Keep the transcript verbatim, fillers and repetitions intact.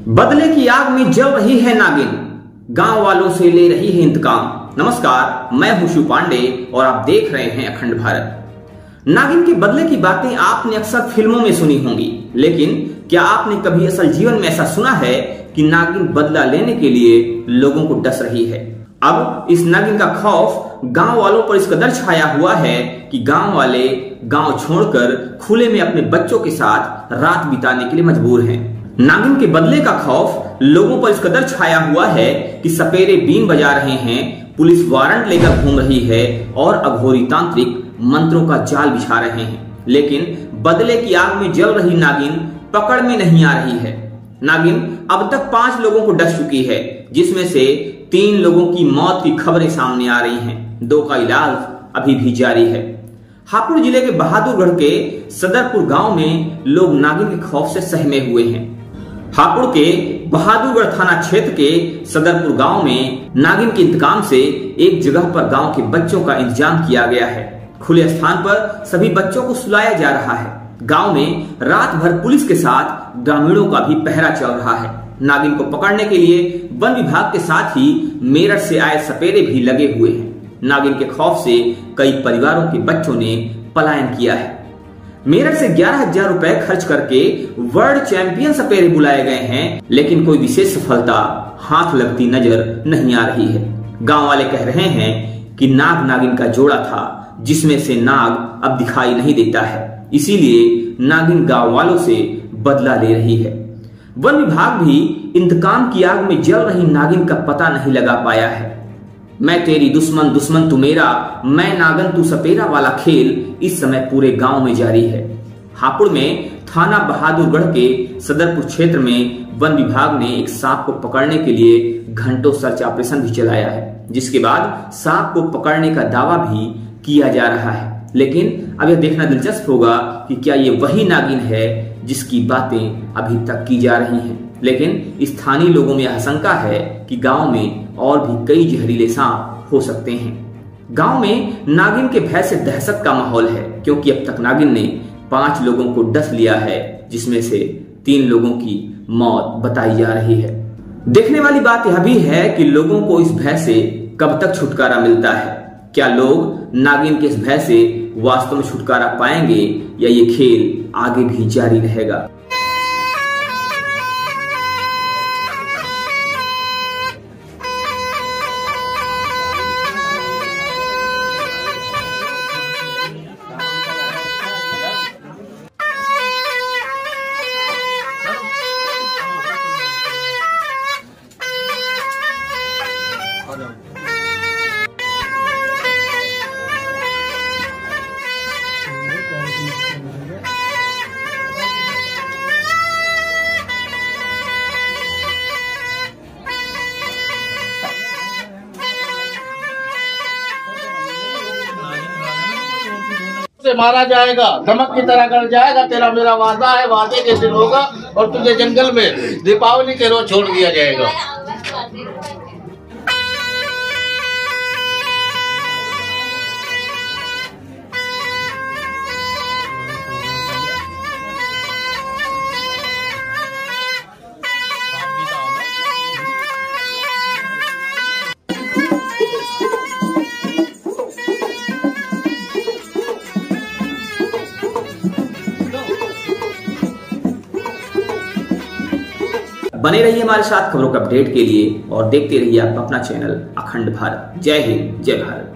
बदले की आग में जल रही है नागिन, गांव वालों से ले रही है इंतकाम। नमस्कार, मैं हूं शिव पांडे और आप देख रहे हैं अखंड भारत। नागिन के बदले की बातें आपने अक्सर फिल्मों में सुनी होंगी, लेकिन क्या आपने कभी असल जीवन में ऐसा सुना है कि नागिन बदला लेने के लिए लोगों को डस रही है? अब इस नागिन का खौफ गांव वालों पर इस कदर छाया हुआ है कि गांव वाले गांव छोड़कर खुले में अपने बच्चों के साथ रात बिताने के लिए मजबूर हैं। नागिन के बदले का खौफ लोगों पर इस कदर छाया हुआ है कि सपेरे बीन बजा रहे हैं, पुलिस वारंट लेकर घूम रही है और अघोरी तांत्रिक मंत्रों का जाल बिछा रहे हैं। लेकिन बदले की आग में जल रही नागिन पकड़ में नहीं आ रही है। नागिन अब तक पांच लोगों को डस चुकी है, जिसमें से तीन लोगों की मौत की खबरें सामने आ रही हैं। दो का इलाज अभी भी जारी है। हापुड़ जिले के बहादुरगढ़ के सदरपुर गांव में लोग नागिन के खौफ से सहमे हुए हैं। हापुड़ के बहादुरगढ़ थाना क्षेत्र के सदरपुर गांव में नागिन के इंतकाम से एक जगह पर गांव के बच्चों का इंतजाम किया गया है। खुले स्थान पर सभी बच्चों को सुलाया जा रहा है। गांव में रात भर पुलिस के साथ ग्रामीणों का भी पहरा चल रहा है। नागिन को पकड़ने के लिए वन विभाग के साथ ही मेरठ से आए सपेरे भी लगे हुए हैं। नागिन के खौफ से कई परिवारों के बच्चों ने पलायन किया है। मेरठ से ग्यारह हजार रुपए खर्च करके वर्ल्ड चैंपियन सपेरे बुलाए गए हैं, लेकिन कोई विशेष सफलता हाथ लगती नजर नहीं आ रही है। गांव वाले कह रहे हैं कि नाग नागिन का जोड़ा था, जिसमें से नाग अब दिखाई नहीं देता है, इसीलिए नागिन गांव वालों से बदला ले रही है। वन विभाग भी इंतकाम की आग में जल रही नागिन का पता नहीं लगा पाया है। मैं तेरी दुश्मन, दुश्मन तू मेरा, मैं नागन तू सपेरा वाला खेल इस समय पूरे गांव में जारी है। हापुड़ में थाना बहादुरगढ़ के सदरपुर क्षेत्र में वन विभाग ने एक सांप को पकड़ने के लिए घंटों सर्च ऑपरेशन भी चलाया है, जिसके बाद सांप को पकड़ने का दावा भी किया जा रहा है। लेकिन अब यह देखना दिलचस्प होगा कि क्या ये वही नागिन है जिसकी बातें अभी तक की जा रही हैं। लेकिन स्थानीय लोगों में आशंका है कि गांव में और भी कई जहरीले सांप हो सकते हैं। गांव में नागिन के भय से दहशत का माहौल है, क्योंकि अब तक नागिन ने पांच लोगों को डस लिया है, जिसमें से तीन लोगों की मौत बताई जा रही है। देखने वाली बात यह भी है कि लोगों को इस भय से कब तक छुटकारा मिलता है। क्या लोग नागिन के इस भय से वास्तव में छुटकारा पाएंगे या ये खेल आगे भी जारी रहेगा? से मारा जाएगा, धमक की तरह कर जाएगा। तेरा मेरा वादा है, वादे के दिन होगा और तुझे जंगल में दीपावली के रोज छोड़ दिया जाएगा। बने रहिए हमारे साथ खबरों के अपडेट के लिए और देखते रहिए आप अपना चैनल अखंड भारत। जय हिंद, जय भारत।